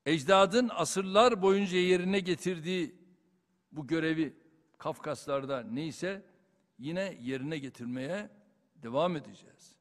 ecdadın asırlar boyunca yerine getirdiği bu görevi Kafkaslar'da neyse yine yerine getirmeye devam edeceğiz.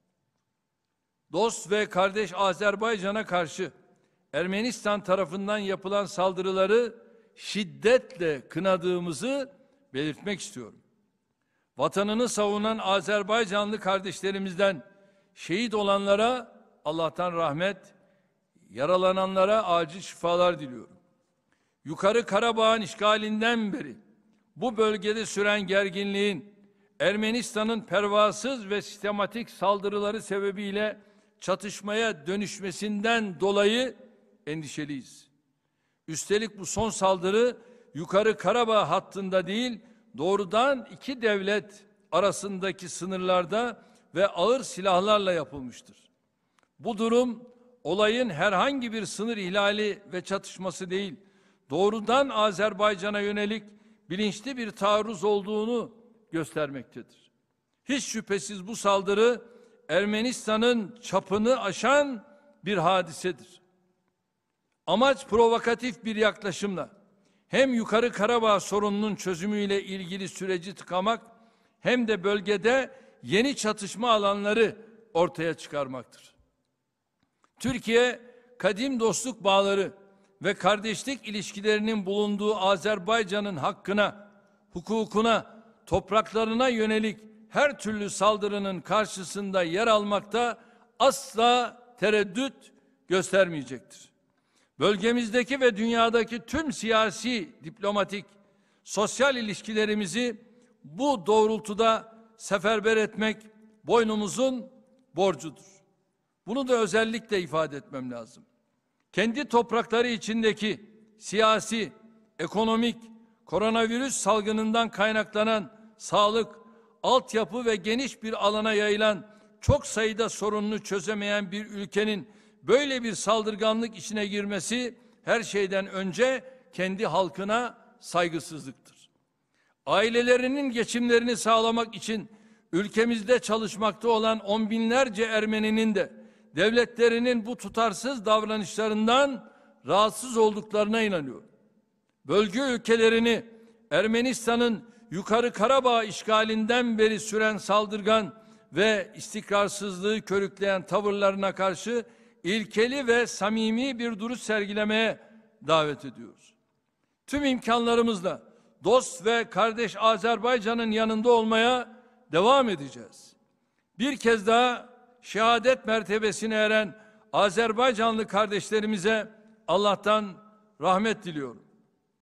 Dost ve kardeş Azerbaycan'a karşı Ermenistan tarafından yapılan saldırıları şiddetle kınadığımızı belirtmek istiyorum. Vatanını savunan Azerbaycanlı kardeşlerimizden şehit olanlara Allah'tan rahmet, yaralananlara acil şifalar diliyorum. Yukarı Karabağ'ın işgalinden beri bu bölgede süren gerginliğin Ermenistan'ın pervasız ve sistematik saldırıları sebebiyle çatışmaya dönüşmesinden dolayı endişeliyiz. Üstelik bu son saldırı Yukarı Karabağ hattında değil, doğrudan iki devlet arasındaki sınırlarda ve ağır silahlarla yapılmıştır. Bu durum olayın herhangi bir sınır ihlali ve çatışması değil, doğrudan Azerbaycan'a yönelik bilinçli bir taarruz olduğunu göstermektedir. Hiç şüphesiz bu saldırı Ermenistan'ın çapını aşan bir hadisedir. Amaç provokatif bir yaklaşımla hem Yukarı Karabağ sorununun çözümüyle ilgili süreci tıkamak hem de bölgede yeni çatışma alanları ortaya çıkarmaktır. Türkiye, kadim dostluk bağları ve kardeşlik ilişkilerinin bulunduğu Azerbaycan'ın hakkına, hukukuna, topraklarına yönelik her türlü saldırının karşısında yer almakta asla tereddüt göstermeyecektir. Bölgemizdeki ve dünyadaki tüm siyasi, diplomatik, sosyal ilişkilerimizi bu doğrultuda seferber etmek boynumuzun borcudur. Bunu da özellikle ifade etmem lazım. Kendi toprakları içindeki siyasi, ekonomik, koronavirüs salgınından kaynaklanan sağlık, altyapı ve geniş bir alana yayılan çok sayıda sorununu çözemeyen bir ülkenin böyle bir saldırganlık içine girmesi her şeyden önce kendi halkına saygısızlıktır. Ailelerinin geçimlerini sağlamak için ülkemizde çalışmakta olan on binlerce Ermeninin de devletlerinin bu tutarsız davranışlarından rahatsız olduklarına inanıyorum. Bölge ülkelerini Ermenistan'ın Yukarı Karabağ işgalinden beri süren saldırgan ve istikrarsızlığı körükleyen tavırlarına karşı ilkeli ve samimi bir duruş sergilemeye davet ediyoruz. Tüm imkanlarımızla dost ve kardeş Azerbaycan'ın yanında olmaya devam edeceğiz. Bir kez daha şehadet mertebesine eren Azerbaycanlı kardeşlerimize Allah'tan rahmet diliyorum.